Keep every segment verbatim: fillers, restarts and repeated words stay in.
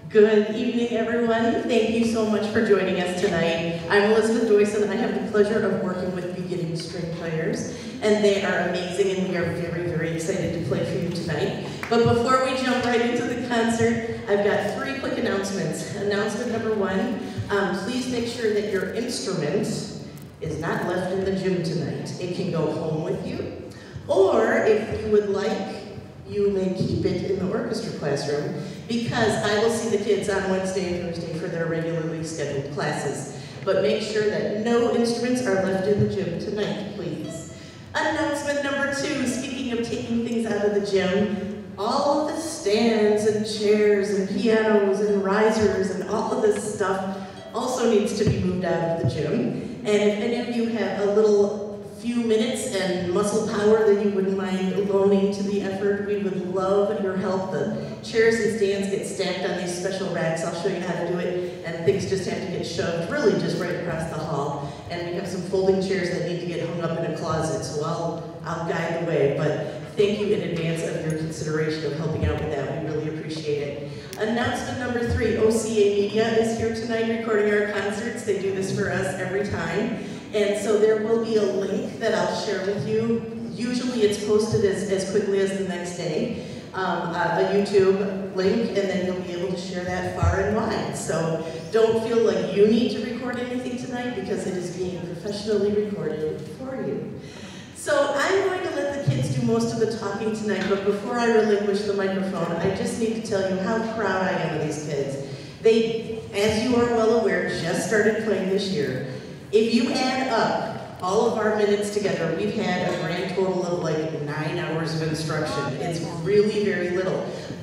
Good evening, everyone. Thank you so much for joining us tonight. I'm Elizabeth Joyce, and I have the pleasure of working with beginning string players, and they are amazing, and we are very, very excited to play for you tonight. But before we jump right into the concert, I've got three quick announcements. Announcement number one, um, please make sure that your instrument is not left in the gym tonight. It can go home with you, or if you would like, you may keep it in the orchestra classroom, because I will see the kids on Wednesday and Thursday for their regularly scheduled classes. But make sure that no instruments are left in the gym tonight, please. Announcement number two, speaking of taking things out of the gym, all of the stands and chairs and pianos and risers and all of this stuff also needs to be moved out of the gym. And if any of you have a little few minutes and muscle power that you wouldn't mind loaning to the effort, we would love your help. The chairs and stands get stacked on these special racks. I'll show you how to do it, and things just have to get shoved really just right across the hall. And we have some folding chairs that need to get hung up in a closet, so I'll, I'll guide the way. But thank you in advance of your consideration of helping out with that. We really appreciate it. Announcement number three, O C A Media is here tonight recording our concerts. They do this for us every time. And so there will be a link that I'll share with you. Usually it's posted as, as quickly as the next day, um, a, a YouTube link, and then you'll be able to share that far and wide. So don't feel like you need to record anything tonight, because it is being professionally recorded for you. So I'm going to let the kids do most of the talking tonight, but before I relinquish the microphone, I just need to tell you how proud I am of these kids. They, as you are well aware, just started playing this year. If you add up all of our minutes together, we've had a grand total of like nine hours of instruction. It's really very little.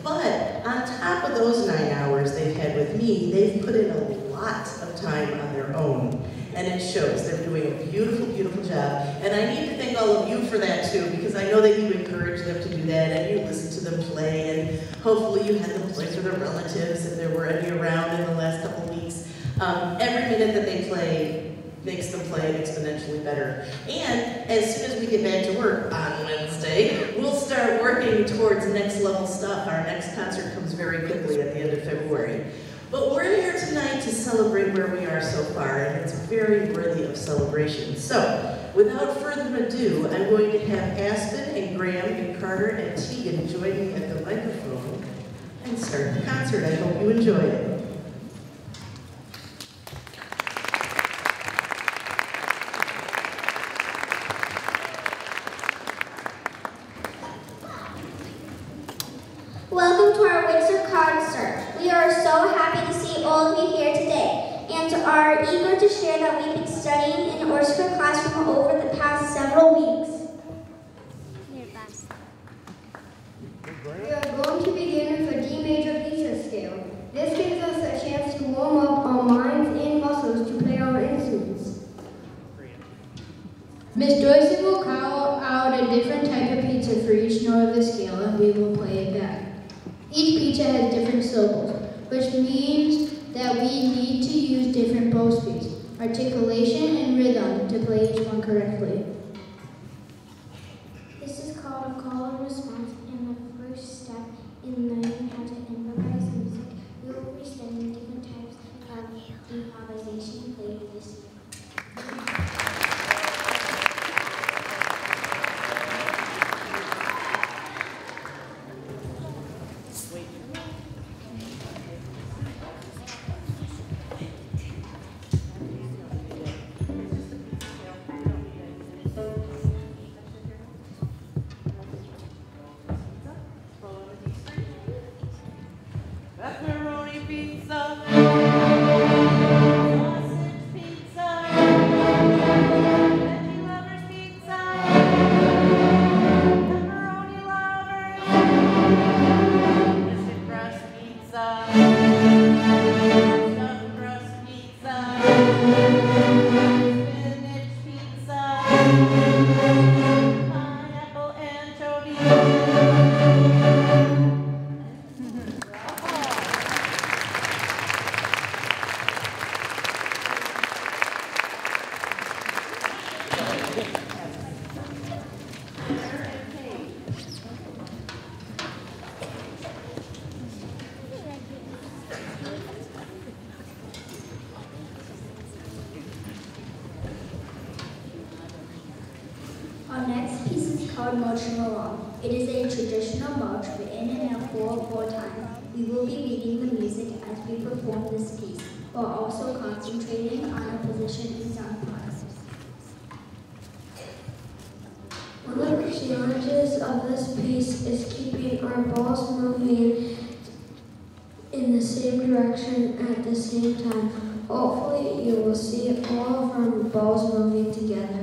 But on top of those nine hours they've had with me, they've put in a lot of time on their own. And it shows. They're doing a beautiful, beautiful job. And I need to thank all of you for that too, because I know that you encourage them to do that, and you listen to them play, and hopefully you had them play for their relatives if there were any around in the last couple of weeks. Um, every minute that they play makes them play exponentially better. And as soon as we get back to work on Wednesday, we'll start working towards next level stuff. Our next concert comes very quickly at the end of February. But we're here tonight to celebrate where we are so far, and it's very worthy of celebration. So, without further ado, I'm going to have Aspen and Graham and Carter and Tegan join me at the microphone and start the concert. I hope you enjoy it. Welcome to our Winter concert. We are so happy to see all of you here today, and are eager to share that we've been studying in Orchestra classroom over the past several weeks. We are going to begin with a D major pizza scale. This gives us a chance to warm up our minds and muscles to play our instruments. Miss Joyce will call out a different type of pizza for each note of the scale, and we will play it back. Each pizza has different syllables, which means that we need to use different bow speeds, articulation, and rhythm to play each one correctly. This is called a call and response, and the first step in learning how to improvise music. We will be studying different types of improvisation played this year. Our next piece is called Marching Along. It is a traditional march written in a four four time. We will be reading the music as we perform this piece, while also concentrating on our position in sound parts. One of the challenges of this piece is keeping our balls moving in the same direction at the same time. Hopefully you will see all of our balls moving together.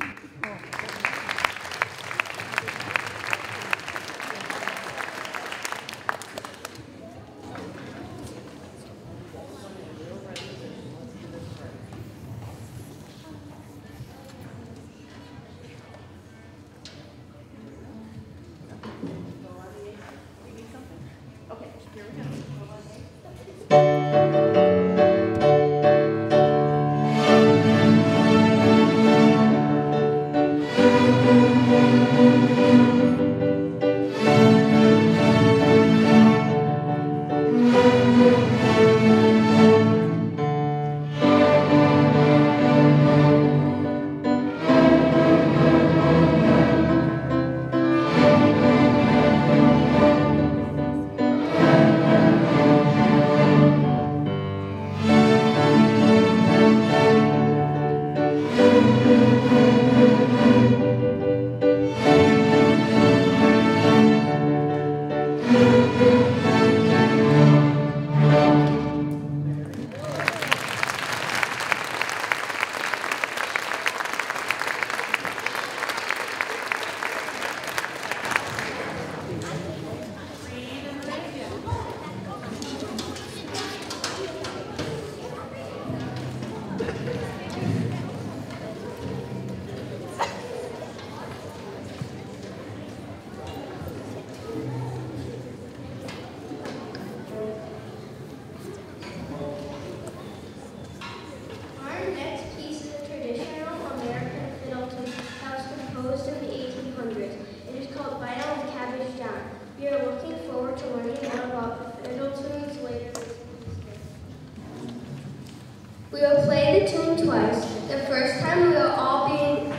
We will play the tune twice. The first time we will all be in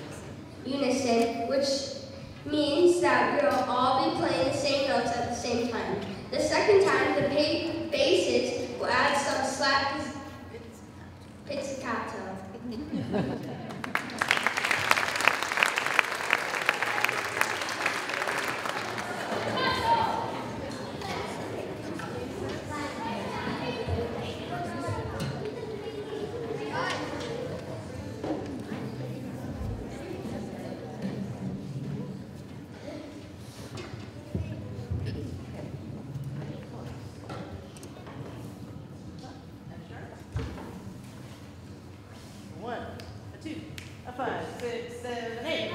unison, which means that we will all be playing the same notes at the same time. The second time, the ba basses will add some slap pizzicato. One, a two, a five, six, seven, eight.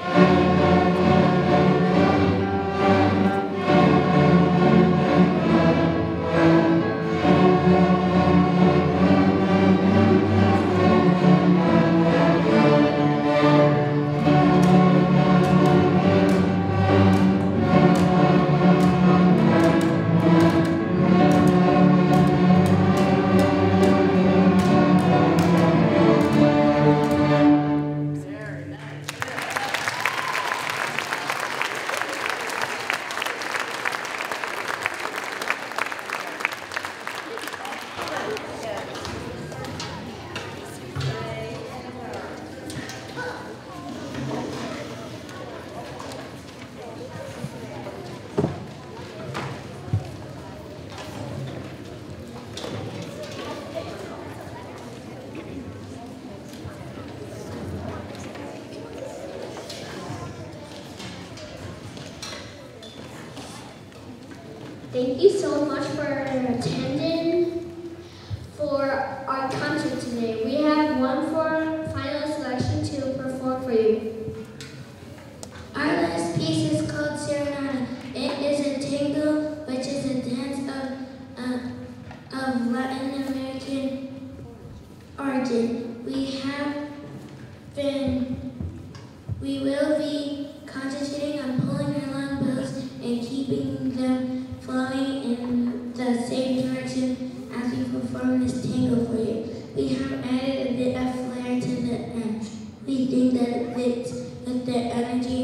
Thank you so much for attending for our concert today. We have one for final selection to perform for you. Our last piece is called Serenata. It is a tango, which is a dance of, uh, of Latin American origin. We have been, we will be concentrating on pulling our long bills and keeping them flowing in the same direction as we perform this tango for you. We have added a bit of flair to the end. We think that it fits with the energy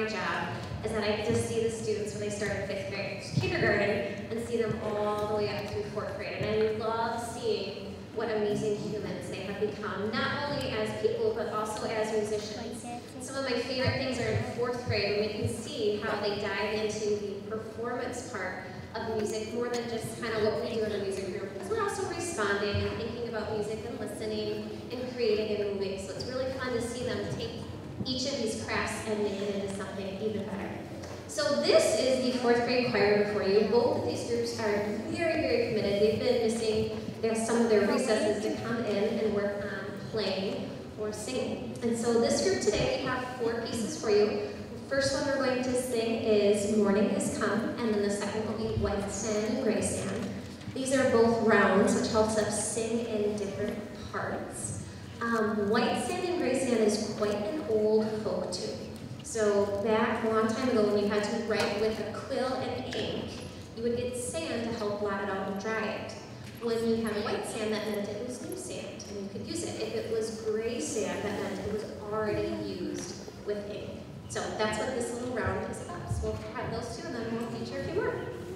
my job is that I get to see the students when they start in fifth grade, kindergarten, and see them all the way up through fourth grade. And I love seeing what amazing humans they have become, not only as people, but also as musicians. Some of my favorite things are in fourth grade when we can see how they dive into the performance part of music more than just kind of what we do in a music group. Because we're also responding and thinking about music and listening and creating and moving. So it's really fun to see them take each of these crafts and make it into something even better. So this is the fourth grade choir before you. Both of these groups are very, very committed. They've been missing their, some of their recesses to come in and work on playing or singing. And so this group today, we have four pieces for you. The first one we're going to sing is Morning Has Come, and then the second will be White Sand and Gray Sand. These are both rounds, which helps us sing in different parts. Um, White Sand and Gray Sand is quite an old folk tune. So back a long time ago when you had to write with a quill and ink, you would get sand to help blot it out and dry it. When you had white sand, that meant it was new sand and you could use it. If it was gray sand, that meant it was already used with ink. So that's what this little round is about. So we'll have those two and then we'll feature a few more.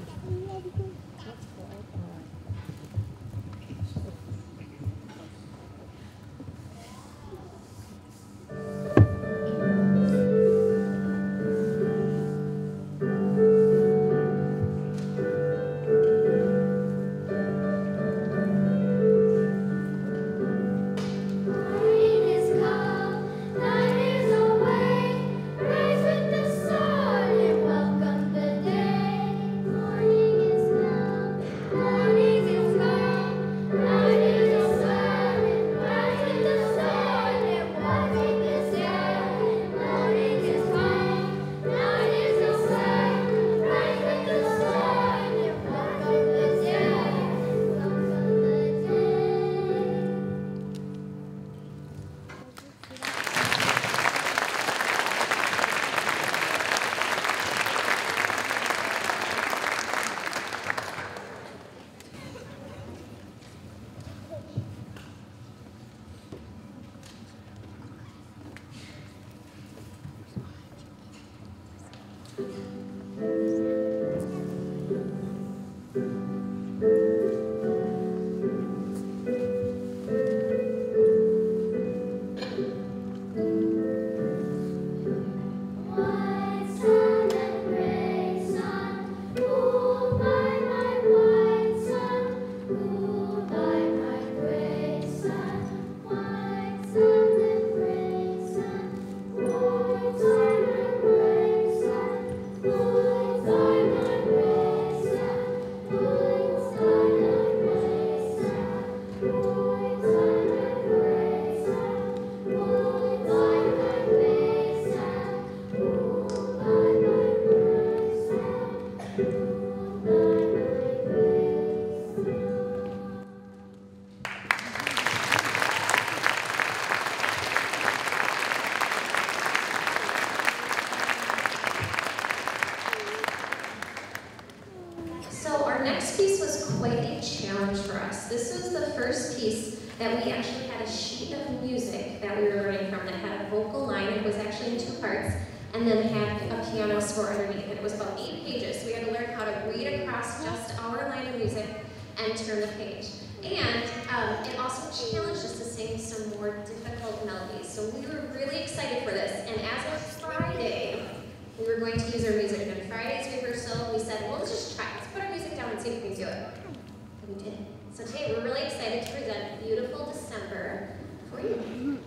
And then had a piano score underneath. It was about eight pages, so we had to learn how to read across just our line of music and turn the page. And um, it also challenged us to sing some more difficult melodies. So we were really excited for this. And as of Friday, we were going to use our music. And in Friday's rehearsal, we said, well, let's just try. Let's put our music down and see if we can do it. And we did. So today, we're really excited to present Beautiful December for you.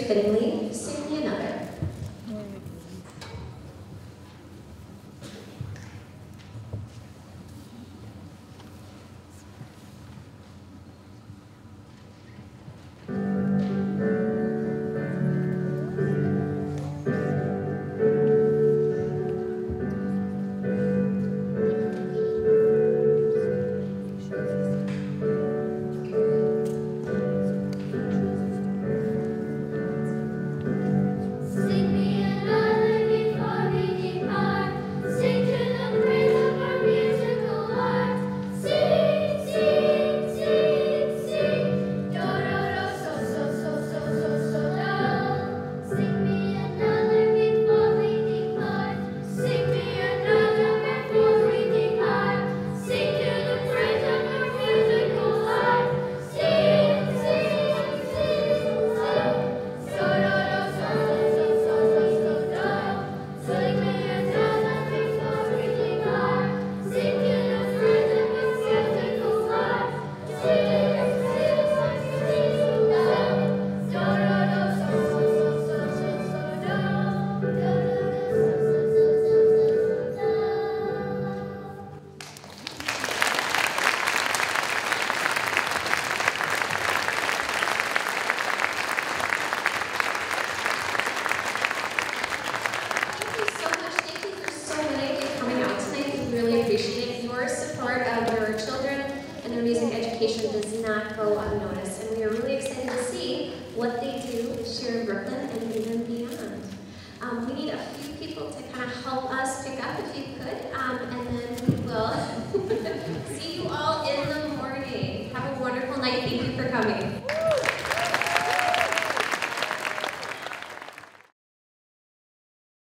fittingly, Sing Me Another. What they